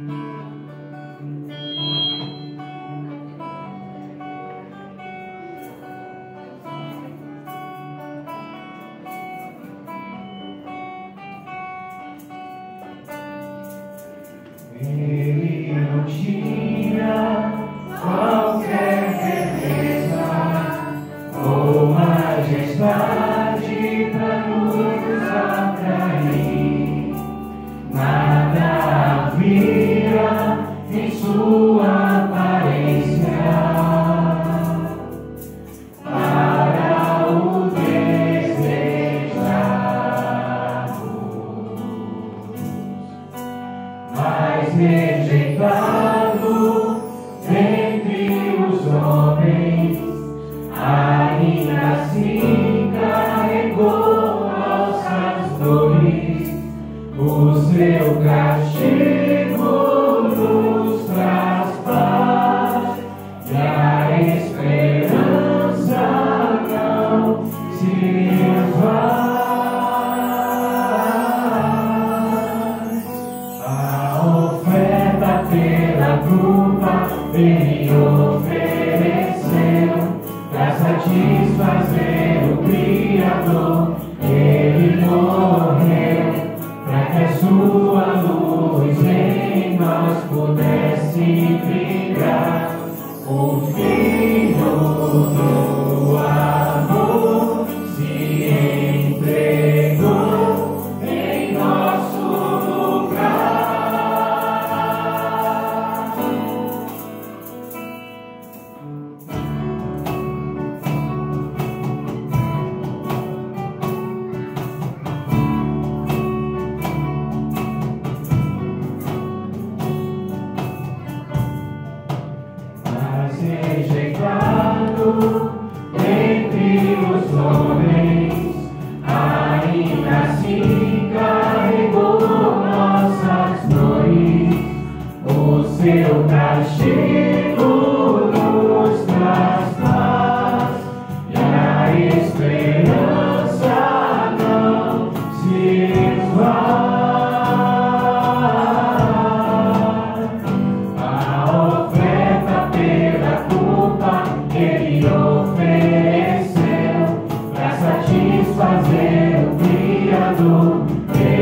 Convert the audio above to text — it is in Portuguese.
Ele não tinha qualquer beleza ou majestade para nos atrair. Nada havia em sua aparência para o desejarmos, mas rejeitado entre os homens, ainda assim carregou nossas dores. O seu castigo nos traz paz e a esperança não se vai. A oferta pela culpa Ele ofereceu para satisfazer o Criador. Ele morreu para que a sua luz em nós pudesse brilhar. O Filho do amor se entregou em nosso lugar. Mas rejeitado entre os homens, ainda assim carregou nossas dores. O seu castigo nos traz paz e a esperança não se esvai. Ele ofereceu para satisfazer o Criador.